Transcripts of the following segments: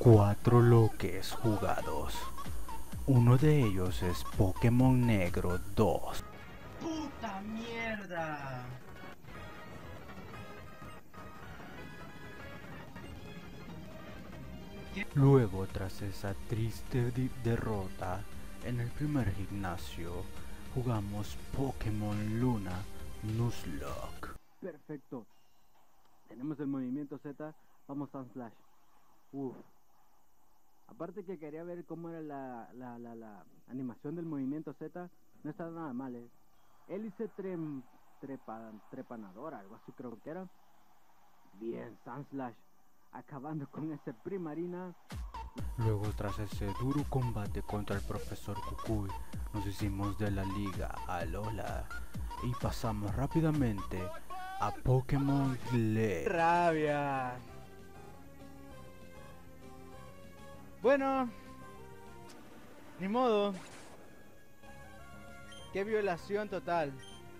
4 loques jugados. Uno de ellos es Pokémon Negro 2. ¡Puta mierda! Luego, tras esa triste derrota en el primer gimnasio, jugamos Pokémon Luna Nuzlocke. Perfecto. Tenemos el movimiento Z, vamos a Slash. Aparte que quería ver cómo era la animación del movimiento Z, no está nada mal, Hélice trepanadora, algo así creo que era. Bien, Sandslash, acabando con ese Primarina. Luego, tras ese duro combate contra el profesor Kukui, nos hicimos de la liga Alola y pasamos rápidamente a Pokémon Glare. ¡Rabia! Bueno, ni modo. ¡Qué violación total!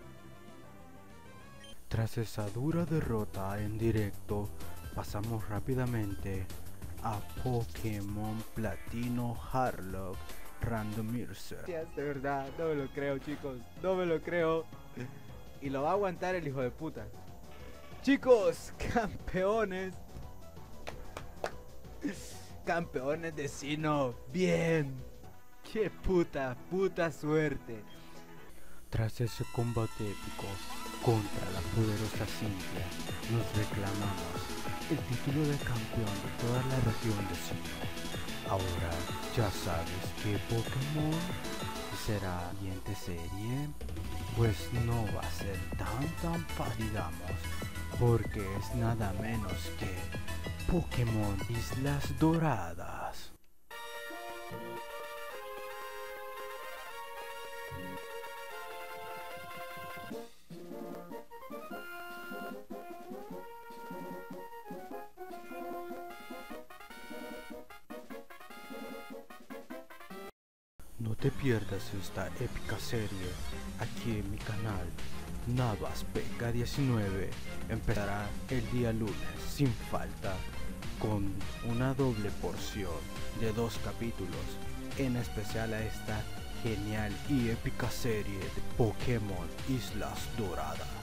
Tras esa dura derrota en directo, pasamos rápidamente a Pokémon Platino Harlock Randomizer. De verdad, no me lo creo, chicos, no me lo creo. Y lo va a aguantar el hijo de puta. Chicos, campeones. Campeones de Sinnoh, bien. Qué puta suerte. Tras ese combate épico contra la poderosa Cynthia, nos reclamamos el título de campeón de toda la región de Sinnoh. Ahora ya sabes qué Pokémon será la siguiente serie, pues no va a ser tan fácil, digamos, porque es nada menos que Pokémon Islas Doradas. No te pierdas esta épica serie aquí en mi canal. Navas PK19 empezará el día lunes sin falta con una doble porción de 2 capítulos, en especial a esta genial y épica serie de Pokémon Islas Doradas.